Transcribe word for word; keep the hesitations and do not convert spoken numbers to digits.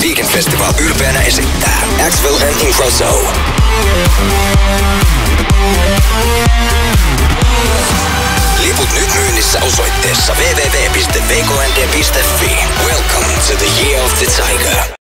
Weekend Festival ylpeänä esittää Axwell and Ingrosso. Liput nyt myynnissä osoitteessa double-u double-u double-u piste v k n d piste f i. Welcome to the year of the tiger.